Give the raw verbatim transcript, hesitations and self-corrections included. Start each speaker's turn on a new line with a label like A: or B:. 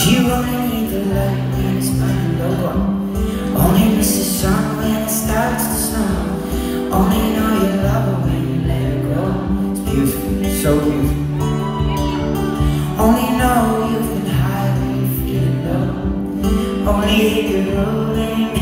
A: you only need the light when it's burning low. Only miss the sun when it starts to snow. Only know you love her when you let her go. It's beautiful, so beautiful. Only know you've been high when you're feeling low. Only hit the road and